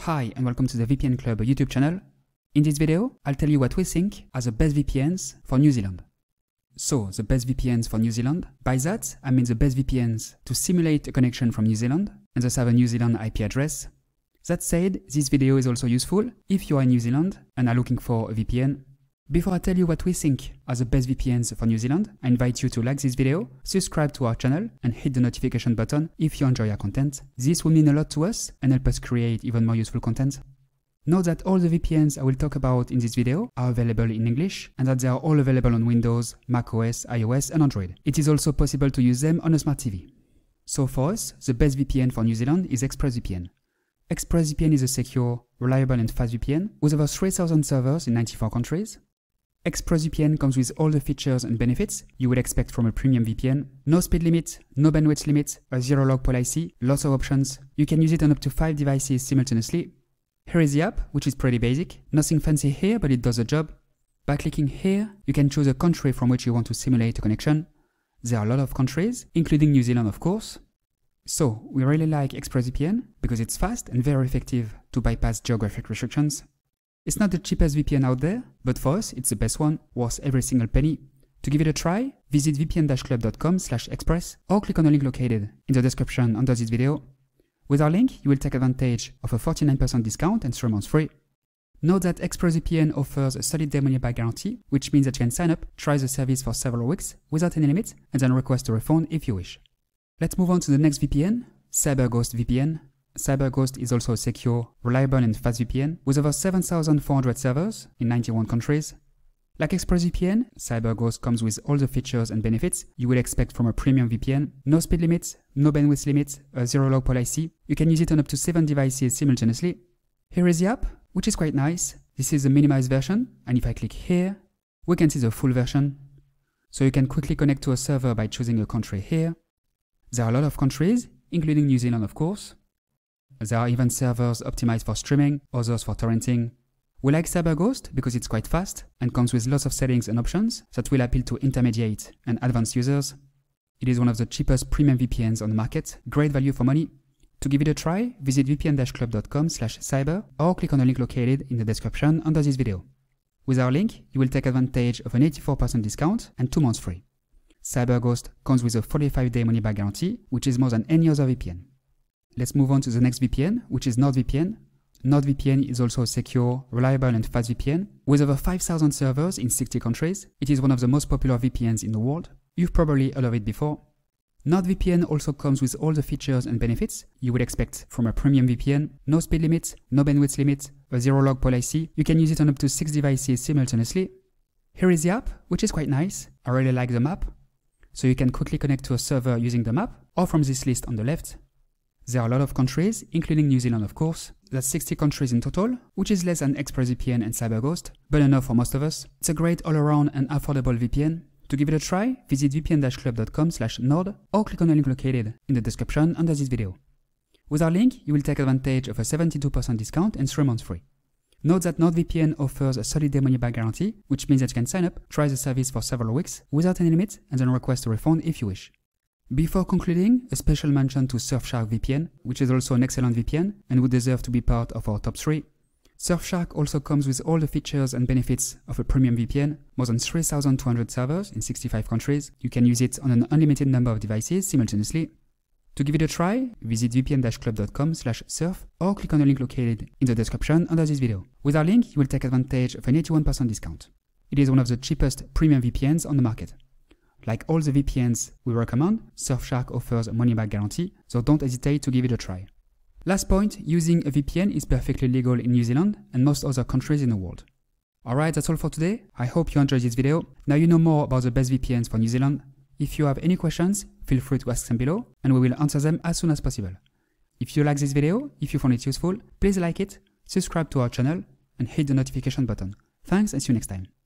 Hi and welcome to the VPN Club YouTube channel. In this video, I'll tell you what we think are the best VPNs for New Zealand. So, the best VPNs for New Zealand, by that I mean the best VPNs to simulate a connection from New Zealand and thus have a New Zealand IP address. That said, this video is also useful if you are in New Zealand and are looking for a VPN. Before I tell you what we think are the best VPNs for New Zealand, I invite you to like this video, subscribe to our channel and hit the notification button if you enjoy our content. This will mean a lot to us and help us create even more useful content. Note that all the VPNs I will talk about in this video are available in English and that they are all available on Windows, macOS, iOS and Android. It is also possible to use them on a smart TV. So for us, the best VPN for New Zealand is ExpressVPN. ExpressVPN is a secure, reliable and fast VPN with over 3,000 servers in 94 countries. ExpressVPN comes with all the features and benefits you would expect from a premium VPN. No speed limit, no bandwidth limit, a zero-log policy, lots of options. You can use it on up to 5 devices simultaneously. Here is the app, which is pretty basic. Nothing fancy here, but it does the job. By clicking here, you can choose a country from which you want to simulate a connection. There are a lot of countries, including New Zealand of course. So, we really like ExpressVPN because it's fast and very effective to bypass geographic restrictions. It's not the cheapest VPN out there, but for us, it's the best one, worth every single penny. To give it a try, visit vpn-club.com/express or click on the link located in the description under this video. With our link, you will take advantage of a 49% discount and 3 months free. Note that ExpressVPN offers a 30-day money-back guarantee, which means that you can sign up, try the service for several weeks without any limit, and then request a refund if you wish. Let's move on to the next VPN, CyberGhost VPN. CyberGhost is also a secure, reliable and fast VPN with over 7,400 servers in 91 countries. Like ExpressVPN, CyberGhost comes with all the features and benefits you would expect from a premium VPN. No speed limit, no bandwidth limit, a zero-log policy. You can use it on up to 7 devices simultaneously. Here is the app, which is quite nice. This is the minimized version, and if I click here, we can see the full version. So you can quickly connect to a server by choosing a country here. There are a lot of countries, including New Zealand of course. There are even servers optimized for streaming, others for torrenting. We like CyberGhost because it's quite fast and comes with lots of settings and options that will appeal to intermediate and advanced users. It is one of the cheapest premium VPNs on the market, great value for money. To give it a try, visit vpn-club.com/cyber or click on the link located in the description under this video. With our link, you will take advantage of an 84% discount and 2 months free. CyberGhost comes with a 45-day money-back guarantee, which is more than any other VPN. Let's move on to the next VPN, which is NordVPN. NordVPN is also a secure, reliable and fast VPN with over 5,000 servers in 60 countries. It is one of the most popular VPNs in the world. You've probably heard of it before. NordVPN also comes with all the features and benefits you would expect from a premium VPN. No speed limit, no bandwidth limit, a zero-log policy. You can use it on up to 6 devices simultaneously. Here is the app, which is quite nice. I really like the map. So you can quickly connect to a server using the map or from this list on the left. There are a lot of countries, including New Zealand of course. That's 60 countries in total, which is less than ExpressVPN and CyberGhost, but enough for most of us. It's a great all-around and affordable VPN. To give it a try, visit vpn-club.com/nord or click on the link located in the description under this video. With our link, you will take advantage of a 72% discount and 3 months free. Note that NordVPN offers a 30-day money-back guarantee, which means that you can sign up, try the service for several weeks without any limit, and then request a refund if you wish. Before concluding, a special mention to Surfshark VPN, which is also an excellent VPN and would deserve to be part of our top 3. Surfshark also comes with all the features and benefits of a premium VPN, more than 3,200 servers in 65 countries. You can use it on an unlimited number of devices simultaneously. To give it a try, visit vpn-club.com/surf or click on the link located in the description under this video. With our link, you will take advantage of an 81% discount. It is one of the cheapest premium VPNs on the market. Like all the VPNs we recommend, Surfshark offers a money-back guarantee, so don't hesitate to give it a try. Last point, using a VPN is perfectly legal in New Zealand and most other countries in the world. Alright, that's all for today. I hope you enjoyed this video. Now you know more about the best VPNs for New Zealand. If you have any questions, feel free to ask them below and we will answer them as soon as possible. If you like this video, if you found it useful, please like it, subscribe to our channel and hit the notification button. Thanks and see you next time.